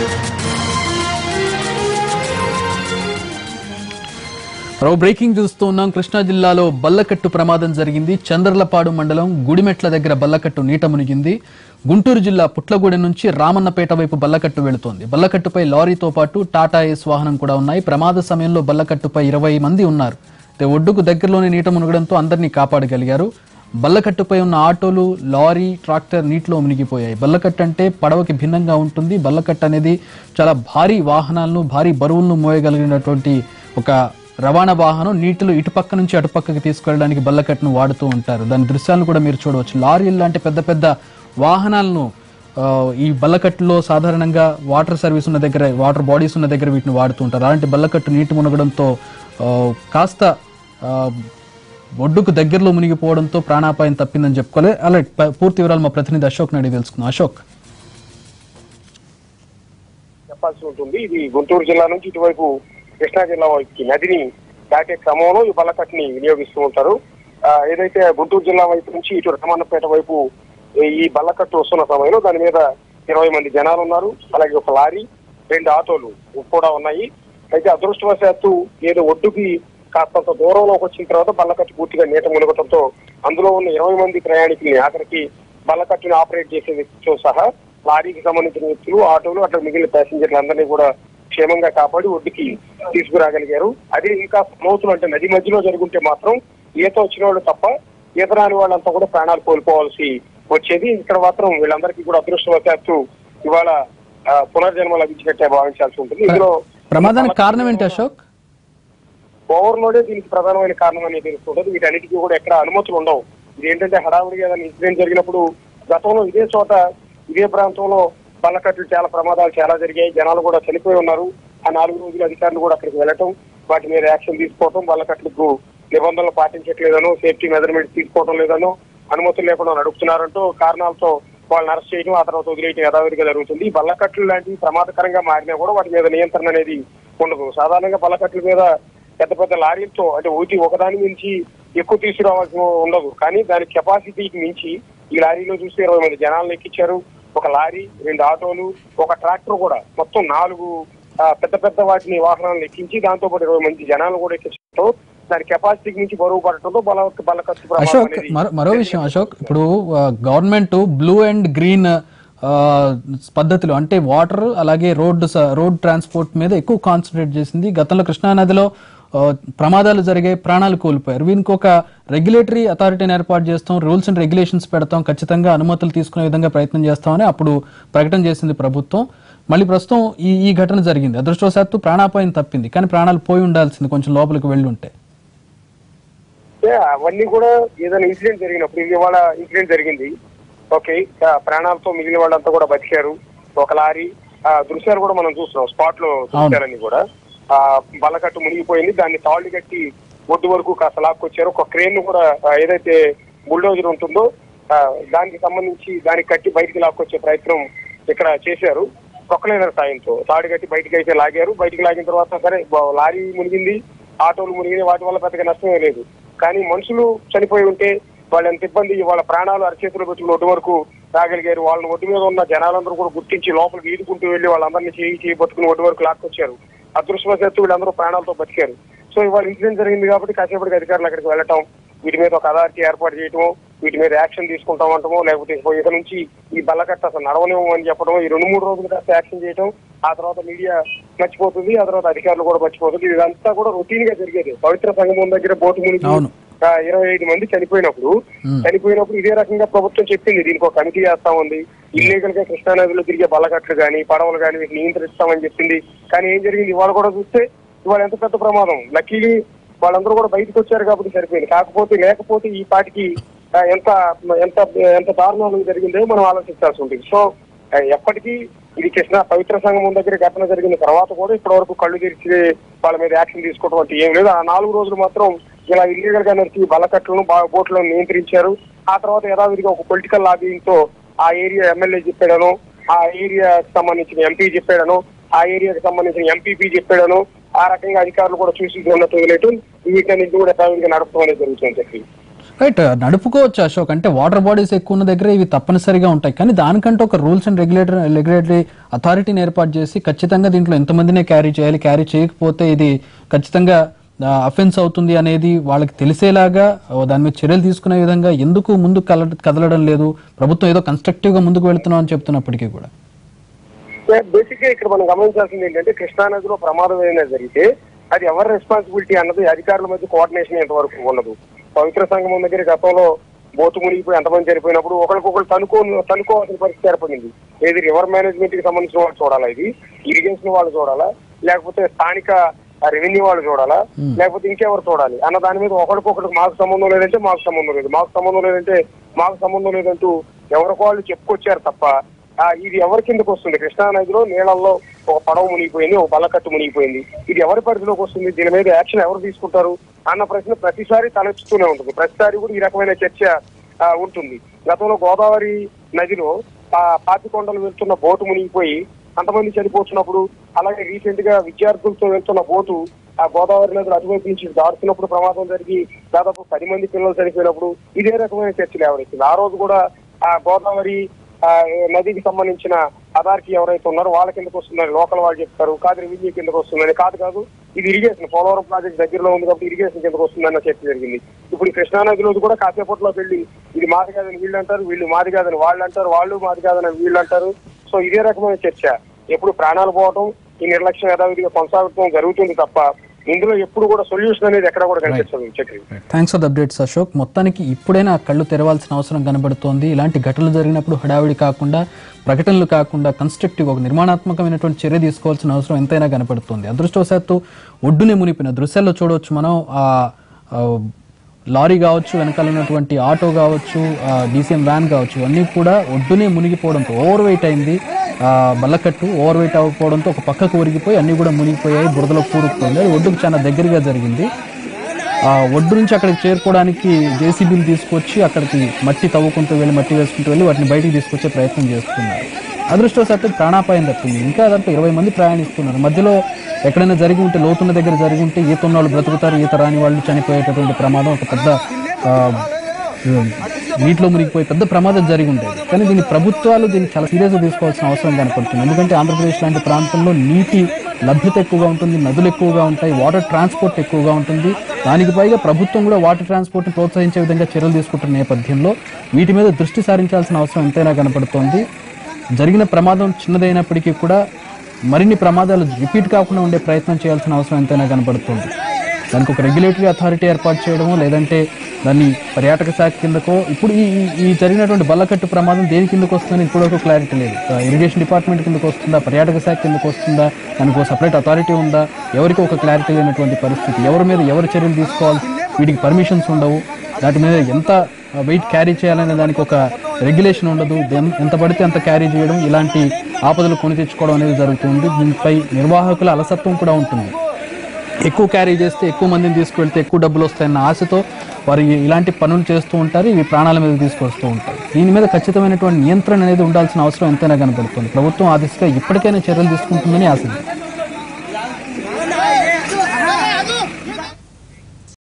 Breaking చూస్తున్నాం. కృష్ణా జిల్లాలో బల్లకట్టు ప్రమాదం జరిగింది. చంద్రలపాడు మండలం గుడిమెట్ల దగ్గర బల్లకట్టు నీట మునిగింది. గుంటూరు జిల్లా పుట్లగూడెం నుంచి రామన్నపేట వైపు బల్లకట్టు వెళుతోంది. బల్లకట్టుపై లారీతో పాటు టాటా ఏస్ వాహనం కూడా ఉన్నాయి. ప్రమాద సమయంలో బల్లకట్టుపై 20 మంది ఉన్నారు. ఒడ్డుకు దగ్గరలోనే నీట మునగడంతో అందరినీ కాపాడగలిగారు. బల్లకట్టుపై ఉన్న ఆటోలు, లారీ, ట్రాక్టర్ నీటిలో మునిగిపోయాయి. బల్లకట్టు అంటే పడవకి భిన్నంగా ఉంటుంది. బల్లకట్టు అనేది చాలా భారీ వాహనాలను, భారీ బరువులను మోయగలిగినటువంటి ఒక రవాణా వాహనం. నీటిలో ఇటుపక్క నుంచి అటుపక్కకి తీసుకెళ్ళడానికి బల్లకట్టును వాడుతూ ఉంటారు. దాని దృశ్యాలను కూడా మీరు చూడవచ్చు. లారీలు లాంటి పెద్ద పెద్ద వాహనాలను ఈ బల్లకట్టులో సాధారణంగా వాటర్ సర్వీస్ ఉన్న దగ్గర, వాటర్ బాడీస్ ఉన్న దగ్గర వీటిని వాడుతూ ఉంటారు. అలాంటి బల్లకట్టు నీటి మునగడంతో కాస్త ఒడ్డుకు దగ్గరలో మునిగిపోవడంతో ప్రాణాపాయం తప్పిందని చెప్పుకోవాలి. అలాగే పూర్తి వివరాలు మా ప్రతినిధి అశోక్ అడిగి తెలుసుకుందాం. అశోక్, చెప్పాల్సి ఉంటుంది. ఇది గుంటూరు జిల్లా నుంచి ఇటువైపు కృష్ణా జిల్లా వైపుకి నదిని దాటే క్రమంలో ఈ బల్లకట్టుని వినియోగిస్తూ ఉంటారు. ఏదైతే గుంటూరు జిల్లా వైపు నుంచి ఇటు రామన్నపేట వైపు ఈ బల్లకట్టు వస్తున్న సమయంలో దాని మీద 20 మంది జనాలు ఉన్నారు. అలాగే ఒక లారీ, 2 ఆటోలు కూడా ఉన్నాయి. అయితే అదృష్టవశాత్తు ఏదో ఒడ్డుకి కాస్తంత దూరంలోకి వచ్చిన తర్వాత బల్లకట్టు పూర్తిగా నీట మునగటంతో అందులో ఉన్న 20 మంది ప్రయాణికుల్ని ఆఖరికి బల్లకట్టుని ఆపరేట్ చేసే వ్యక్తితో సహా లారీకి సంబంధించిన వ్యక్తులు, ఆటోలు, అట్లా మిగిలిన ప్యాసింజర్లందరినీ కూడా క్షేమంగా కాపాడి ఒడ్డుకి తీసుకురాగలిగారు. అదే ఇంకా లోతులు అంటే నది మధ్యలో జరుగుంటే మాత్రం ఈత వచ్చిన వాళ్ళు తప్ప ఈత రాని వాళ్ళంతా కూడా ప్రాణాలు కోల్పోవాల్సి వచ్చేది. ఇక్కడ మాత్రం వీళ్ళందరికీ కూడా అదృష్టవశాత్తు ఇవాళ పునర్జన్మ లభించినట్టే భావించాల్సి ఉంటుంది. ఇందులో ప్రమాదానికి కారణం ఏంటి అశోక్? ఓవర్లోడే దీనికి ప్రధానమైన కారణం అనేది తెలుస్తుంటది. వీటన్నిటికీ కూడా ఎక్కడ అనుమతులు ఉండవు. ఇది ఏంటంటే హడావుడిగా ఏదైనా ఇన్సిడెంట్ జరిగినప్పుడు గతంలో ఇదే చోట, ఇదే ప్రాంతంలో బల్లకట్లు చాలా ప్రమాదాలు చాలా జరిగాయి. జనాలు కూడా చనిపోయి ఉన్నారు. ఆ 4 రోజులు అధికారులు కూడా అక్కడికి వెళ్ళటం, వాటి మీద యాక్షన్ తీసుకోవటం, బల్లకట్లకు నిబంధనలు పాటించట్లేదనో, సేఫ్టీ మెజర్మెంట్స్ తీసుకోవడం లేదనో, అనుమతులు లేకుండా నడుపుతున్నారంటూ కారణాలతో వాళ్ళని అరెస్ట్ చేయడం, ఆ తర్వాత వదిలేయడం యథావిధిగా జరుగుతుంది. ఈ బల్లకట్లు లాంటివి ప్రమాదకరంగా మారినా కూడా వాటి మీద నియంత్రణ అనేది ఉండదు. సాధారణంగా బల్లకట్ల మీద పెద్ద పెద్ద లారీలతో అంటే ఒకదాని నుంచి ఎక్కువ తీసుకురావాల్సిన ఉండదు. కానీ దాని కెపాసిటీకి మించి ఈ లారీలో చూస్తే 20 మంది జనాలను ఎక్కించారు. ఒక లారీ, 2 ఆటోలు, ఒక ట్రాక్టర్ కూడా, మొత్తం 4 పెద్ద పెద్ద వాటిని వాహనాలను ఎక్కించి దాంతో పాటు 20 మంది జనాలు కూడా ఎక్కించడంతో దాని కెపాసిటీకి మించి బరువు పడటంతో బల్లకట్టు. అశోక్, మరో విషయం అశోక్, ఇప్పుడు గవర్నమెంట్ బ్లూ అండ్ గ్రీన్ పద్ధతిలో అంటే వాటర్ అలాగే రోడ్ ట్రాన్స్పోర్ట్ మీద ఎక్కువ కాన్సన్ట్రేట్ చేసింది. గతంలో కృష్ణా నదిలో ప్రమాదాలు జరిగే, ప్రాణాలు కోల్పోయారు. వీనికి ఒక రెగ్యులేటరీ అథారిటీని ఏర్పాటు చేస్తాం, రూల్స్ అండ్ రెగ్యులేషన్స్ పెడతాం, ఖచ్చితంగా అనుమతులు తీసుకునే విధంగా ప్రయత్నం చేస్తామని అప్పుడు ప్రకటన చేసింది ప్రభుత్వం. మళ్ళీ ప్రస్తుతం ఈ ఘటన జరిగింది. అదృష్టవశాత్తు ప్రాణాపాయం తప్పింది, కానీ ప్రాణాలు పోయి ఉండాల్సింది కొంచెం లోపలికి వెళ్ళి ఉంటే. అవన్నీ కూడా ఏదైనా ఇన్సిడెంట్ జరిగినప్పుడు, ఇది ఇవాళ ఇన్సిడెంట్ జరిగింది, ఓకే, ప్రాణాలతో మిగిలిన వాళ్ళంతా కూడా బతికారు. ఒక లారీ దృశ్యాలు కూడా మనం చూస్తున్నాం, స్పాట్ లో దృశ్యాలన్నీ కూడా. బల్లకట్టు మునిగిపోయింది. దాన్ని తాళ్లు కట్టి ఒడ్డు వరకు కాస్త లాక్కొచ్చారు. ఒక క్రేన్ కూడా ఏదైతే బుల్డోజర్ ఉంటుందో దానికి సంబంధించి దానికి కట్టి బయటికి లాక్కొచ్చే ప్రయత్నం ఇక్కడ చేశారు. ప్రొక్లైనర్ సాయంతో తాడు కట్టి బయటికి అయితే లాగారు. బయటికి లాగిన తర్వాత సరే లారీ మునిగింది, ఆటోలు మునిగింది, వాటి వల్ల పెద్దగా నష్టమే లేదు. కానీ మనుషులు చనిపోయి ఉంటే వాళ్ళు ఎంత ఇబ్బంది, వాళ్ళ ప్రాణాలు అరచేతులు పెట్టుకుని ఒడ్డు వరకు రాగలిగారు. వాళ్ళని ఒడ్డు మీద ఉన్న జనాలందరూ కూడా గుర్తించి లోపలికి ఈదుకుంటూ వెళ్లి వాళ్ళందరినీ చేయి పట్టుకుని ఒడ్డు వరకు లాక్కొచ్చారు. అదృష్టవశాత్తు వీళ్ళందరూ ప్రాణాలతో బతికారు. సో ఇవాళ ఇన్సిడెంట్ జరిగింది కాబట్టి కాసేపటికి అధికారులు అక్కడికి వెళ్ళటం, వీటి మీద ఒక అథారిటీ ఏర్పాటు చేయటం, వీటి మీద యాక్షన్ తీసుకుంటాం అంటామో, లేకపోతే ఇక నుంచి ఈ బల్లకట్ట అసలు నడవలేము అని చెప్పడం, ఈ 2-3 రోజులు కాస్త యాక్షన్ చేయటం, ఆ తర్వాత మీడియా మర్చిపోతుంది, ఆ తర్వాత అధికారులు కూడా మర్చిపోతుంది. ఇదంతా కూడా రొటీన్ గా జరిగేది. పవిత్ర సంగమం దగ్గర బోటు మునిగి 25 మంది చనిపోయినప్పుడు ఇదే రకంగా ప్రభుత్వం చెప్పింది దీనికి ఒక కమిటీ చేస్తామంది, ఇల్లీగల్ గా కృష్ణానదిలో తిరిగే బల్లకట్లు కానీ పడవలు కానీ వీటిని నియంత్రిస్తామని చెప్పింది. కానీ ఏం జరిగింది, ఇవాళ కూడా చూస్తే ఇవాళ ఎంత పెద్ద ప్రమాదం. లక్కీలీ వాళ్ళందరూ కూడా బయటకు వచ్చారు కాబట్టి సరిపోయింది. లేకపోతే ఈ పాటికి ఎంత ఎంత ఎంత దారుణాలు జరిగిందో మనం ఆలోచించాల్సి ఉంటుంది. సో ఎప్పటికీ ఇది కృష్ణ పవిత్ర సంగమం దగ్గర ఘటన జరిగిన తర్వాత కూడా ఇప్పటి వరకు కళ్ళు తెరిచి వాళ్ళ మీద యాక్షన్ తీసుకోవడం అంటే ఏం లేదు. ఆ 4 రోజులు మాత్రం ఇలా ఇల్లీగల్ గా నడిచి బల్లకట్లను బోట్లను నియంత్రించారు. ఆ తర్వాత యథావిధిగా ఒక పొలిటికల్ లాబింగ్ తో ఆ ఏరియా ఎమ్మెల్యే చెప్పాడను, ఆ ఏరియాకి సంబంధించిన ఎంపీ చెప్పాడను, ఆ ఏరియాకి సంబంధించిన ఎంపీపీ చెప్పాడను, ఆ రకంగా అధికారులు కూడా చూసి ఉన్నట్టు వదిలేయటం, వీటన్నింటి కూడా యథావిధిగా నడపడం అనేది జరుగుతుంది. రైట్, నడుపుకోవచ్చు అశోక్. అంటే వాటర్ బాడీస్ ఎక్కువ ఉన్న దగ్గర ఇవి తప్పనిసరిగా ఉంటాయి, కానీ దానికంటే ఒక రూల్స్ అండ్ రెగ్యులేటరీ అథారిటీని ఏర్పాటు చేసి ఖచ్చితంగా దీంట్లో ఎంతమందినే క్యారీ చేయాలి, క్యారీ చేయకపోతే ఇది ఖచ్చితంగా అఫెన్స్ అవుతుంది అనేది వాళ్ళకి తెలిసేలాగా దాని మీద చర్యలు తీసుకునే విధంగా ఎందుకు ముందుకు కదలడం లేదు ప్రభుత్వం? ఏదో కన్స్ట్రక్టివ్ గా ముందుకు వెళుతున్నాం అని చెప్తున్నప్పటికీ కూడా బేసిక్ గా ఇక్కడ మనం గమనించాల్సింది ఏంటంటే కృష్ణా నదిలో ప్రమాదం ఏదైనా జరిగితే అది ఎవరి రెస్పాన్సిబిలిటీ అన్నది అధికారుల మధ్య కోఆర్డినేషన్ ఎంతవరకు ఉండదు. పవిత్ర సంగమం దగ్గర గతంలో బోటు మునిగిపోయి ఎంతమంది చనిపోయినప్పుడు ఒకరికొకరు తనుకోవాల్సిన పరిస్థితి ఏర్పడింది. ఏది రివర్ మేనేజ్మెంట్ కి సంబంధించిన వాళ్ళు చూడాలా, ఇది ఇరిగేషన్ వాళ్ళు చూడాలా, లేకపోతే స్థానిక రెవెన్యూ వాళ్ళు చూడాలా, లేకపోతే ఇంకెవరు చూడాలి అన్న దాని మీద ఒకరికొకరికి మాకు సంబంధం లేదంటే మాకు సంబంధం లేదు, మాకు సంబంధం లేదంటే మాకు సంబంధం లేదంటూ ఎవరికి వాళ్ళు చెప్పుకొచ్చారు తప్ప ఇది ఎవరి కిందకు వస్తుంది? కృష్ణా నదిలో నీళ్లలో ఒక పడవ మునిగిపోయింది, ఒక బల్లకట్టు మునిగిపోయింది, ఇది ఎవరి పరిధిలోకి వస్తుంది? దీని మీద యాక్షన్ ఎవరు తీసుకుంటారు అన్న ప్రశ్న ప్రతిసారి తలెత్తుతూనే ఉంటుంది. ప్రతిసారి కూడా ఈ రకమైన చర్చ ఉంటుంది. గతంలో గోదావరి నదిలో పాపికొండలు వెళ్తున్న బోటు మునిగిపోయి అంతమంది చనిపోతున్నప్పుడు, అలాగే రీసెంట్ గా విద్యార్థులతో వెళ్తున్న బోటు ఆ గోదావరి నదులు అటువైపు నుంచి దాడుతున్నప్పుడు ప్రమాదం జరిగి దాదాపు 10 మంది పిల్లలు చనిపోయినప్పుడు ఇదే రకమైన చర్చలు ఎవరైతుంది. ఆ రోజు కూడా ఆ గోదావరి నదికి సంబంధించిన అథారిటీ ఎవరైతే ఉన్నారో వాళ్ళ కిందకు వస్తుందని లోకల్ వాళ్ళు చెప్తారు, కాదు రెవెన్యూ కిందకు వస్తుందని. కాదు ఇది ఇరిగేషన్, పోలవరం ప్రాజెక్ట్ దగ్గరలో ఉంది కాబట్టి ఇరిగేషన్ కిందకు వస్తుందన్న చర్చ జరిగింది. ఇప్పుడు ఈ కృష్ణా నదిలో కూడా కాసేపట్లో వెళ్ళి ఇది మాది కాదని వీళ్ళు అంటారు, వీళ్ళు మాది కాదని వాళ్ళు అంటారు, వాళ్ళు మాది కాదని వీళ్ళు అంటారు. సో ఇదే రకమైన చర్చ ఎప్పుడు ప్రాణాలు పోవటం, ఈ నిర్లక్ష్యం యథావిధిగా కొనసాగడం జరుగుతుంది తప్ప ఇందులో ఎప్పుడు కూడా సొల్యూషన్ అనేది ఎక్కడ కూడా కనిపించదు. Thanks for the updates Ashok. మొత్తానికి ఇప్పుడైనా కళ్ళు తెరవాల్సిన అవసరం కనబడుతోంది. ఇలాంటి ఘటనలు జరిగినప్పుడు హడావిడి కాకుండా, ప్రకటనలు కాకుండా కన్స్ట్రక్టివ్ ఒక నిర్మాణాత్మకమైనటువంటి చర్య తీసుకోవాల్సిన అవసరం ఎంతైనా కనబడుతుంది. అదృష్టవశాత్తు ఒడ్డునే మునిపిన దృశ్యాల్లో చూడవచ్చు మనం. లారీ కావచ్చు, వెనకాల ఉన్నటువంటి ఆటో కావచ్చు, డీసీఎం వ్యాన్ కావచ్చు, అన్నీ కూడా ఒడ్డునే మునిగిపోవడంతో ఓవర్ వెయిట్ అయింది. బల్లకట్టు ఓవర్ వెయిట్ అవ్వకపోవడంతో ఒక పక్కకు ఒరిగిపోయి అన్నీ కూడా మునిగిపోయాయి, బురదలో కూరుకుపోయింది. అది ఒడ్డుకు చాలా దగ్గరగా జరిగింది. ఒడ్డు నుంచి అక్కడికి చేరుకోవడానికి జేసీబీలు తీసుకొచ్చి అక్కడికి మట్టి తవ్వుకుంటూ వెళ్ళి, మట్టి వేసుకుంటూ వెళ్ళి వాటిని బయటికి తీసుకొచ్చే ప్రయత్నం చేస్తున్నారు. అదృష్టవశాత్తు ప్రాణాపాయం తప్పింది. ఇంకా దాంట్లో 20 మంది ప్రయాణిస్తున్నారు. మధ్యలో ఎక్కడైనా జరిగి ఉంటే, లోతున్న దగ్గర జరిగి ఉంటే ఈత ఉన్న వాళ్ళు బ్రతుకుతారు, ఈత రాని వాళ్ళు చనిపోయేటటువంటి ప్రమాదం, ఒక పెద్ద నీటిలో మునిగిపోయి పెద్ద ప్రమాదం జరిగి ఉండేది. కానీ దీన్ని ప్రభుత్వాలు చాలా సీరియస్గా తీసుకోవాల్సిన అవసరం కనపడుతుంది. ఎందుకంటే ఆంధ్రప్రదేశ్ లాంటి ప్రాంతంలో నీటి లభ్యత ఎక్కువగా ఉంటుంది, నదులు ఎక్కువగా ఉంటాయి, వాటర్ ట్రాన్స్పోర్ట్ ఎక్కువగా ఉంటుంది. దానికి పైగా ప్రభుత్వం కూడా వాటర్ ట్రాన్స్పోర్ట్ని ప్రోత్సహించే విధంగా చర్యలు తీసుకుంటున్న నేపథ్యంలో వీటి మీద దృష్టి సారించాల్సిన అవసరం ఎంతైనా కనపడుతోంది. జరిగిన ప్రమాదం చిన్నదైనప్పటికీ కూడా మరిన్ని ప్రమాదాలు రిపీట్ కాకుండా ఉండే ప్రయత్నం చేయాల్సిన అవసరం ఎంతైనా కనపడుతుంది. దానికి ఒక రెగ్యులేటరీ అథారిటీ ఏర్పాటు చేయడమో, లేదంటే దాన్ని పర్యాటక శాఖ కిందకో, ఇప్పుడు ఈ జరిగినటువంటి బల్లకట్టు ప్రమాదం దేని కిందకు వస్తుందని ఇప్పుడు ఒక క్లారిటీ లేదు. ఇరిగేషన్ డిపార్ట్మెంట్ కిందకు వస్తుందా, పర్యాటక శాఖ కిందకు వస్తుందా, దానికి ఒక సపరేట్ అథారిటీ ఉందా, ఎవరికి ఒక క్లారిటీ లేనటువంటి పరిస్థితి. ఎవరి మీద ఎవరు చర్యలు తీసుకోవాలి, వీటికి పర్మిషన్స్ ఉండవు, వాటి మీద ఎంత వెయిట్ క్యారీ చేయాలనే దానికి ఒక రెగ్యులేషన్ ఉండదు, ఎంత పడితే అంత క్యారీ చేయడం, ఇలాంటి ఆపదలు కొని తెచ్చుకోవడం అనేది జరుగుతుంది. దీనిపై నిర్వాహకుల అలసత్వం కూడా ఉంటుంది. ఎక్కువ క్యారీ చేస్తే, ఎక్కువ మందిని తీసుకువెళ్తే ఎక్కువ డబ్బులు వస్తాయన్న ఆశతో వారు ఇలాంటి పనులు చేస్తూ ఉంటారు, ఇవి ప్రాణాల మీద తీసుకొస్తూ ఉంటారు. దీని మీద ఖచ్చితమైనటువంటి నియంత్రణ అనేది ఉండాల్సిన అవసరం ఎంతైనా కనబడుతుంది. ప్రభుత్వం ఆ దిశగా ఇప్పటికైనా చర్యలు తీసుకుంటుందని ఆశిద్దాం.